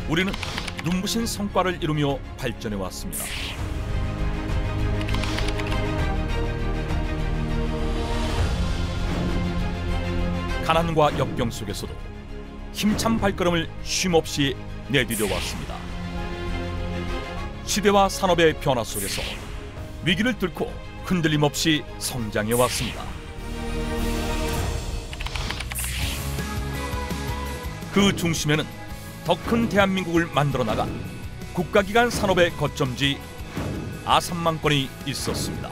우리는 눈부신 성과를 이루며 발전해 왔습니다. 가난과 역경 속에서도 힘찬 발걸음을 쉼없이 내디뎌 왔습니다. 시대와 산업의 변화 속에서 위기를 뚫고 흔들림 없이 성장해 왔습니다. 그 중심에는 더 큰 대한민국을 만들어 나간 국가기관 산업의 거점지 아산만권이 있었습니다.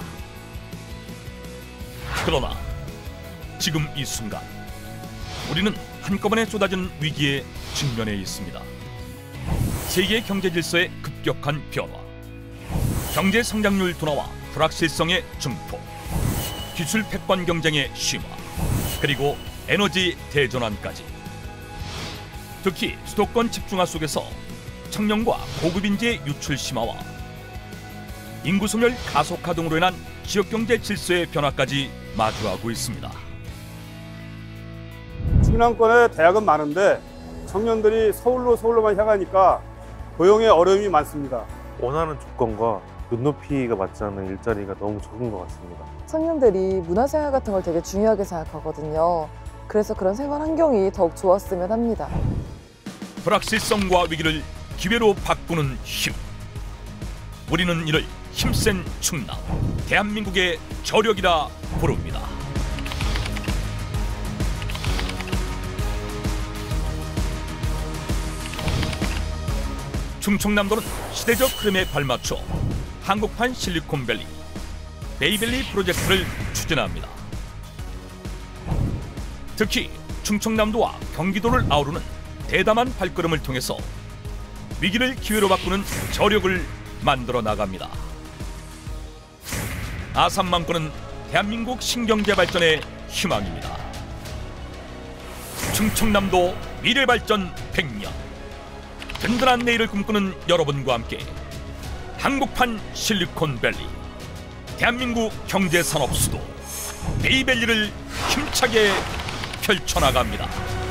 그러나 지금 이 순간 우리는 한꺼번에 쏟아진 위기에 직면해 있습니다. 세계 경제 질서의 급격한 변화, 경제 성장률 둔화와 불확실성의 증폭, 기술 패권 경쟁의 심화, 그리고 에너지 대전환까지. 특히 수도권 집중화 속에서 청년과 고급 인재의 유출 심화와 인구 소멸 가속화 등으로 인한 지역 경제 질서의 변화까지 마주하고 있습니다. 충남권에 대학은 많은데 청년들이 서울로만 향하니까 고용의 어려움이 많습니다. 원하는 조건과 눈높이가 맞지 않는 일자리가 너무 적은 것 같습니다. 청년들이 문화생활 같은 걸 되게 중요하게 생각하거든요. 그래서 그런 생활 환경이 더욱 좋았으면 합니다. 불확실성과 위기를 기회로 바꾸는 힘. 우리는 이를 힘센 충남, 대한민국의 저력이라 부릅니다. 충청남도는 시대적 흐름에 발맞춰 한국판 실리콘밸리, 베이밸리 프로젝트를 추진합니다. 특히 충청남도와 경기도를 아우르는 대담한 발걸음을 통해서 위기를 기회로 바꾸는 저력을 만들어 나갑니다. 아산만권은 대한민국 신경제 발전의 희망입니다. 충청남도 미래발전 100년, 든든한 내일을 꿈꾸는 여러분과 함께 한국판 실리콘밸리, 대한민국 경제산업 수도 베이밸리를 힘차게 펼쳐나갑니다.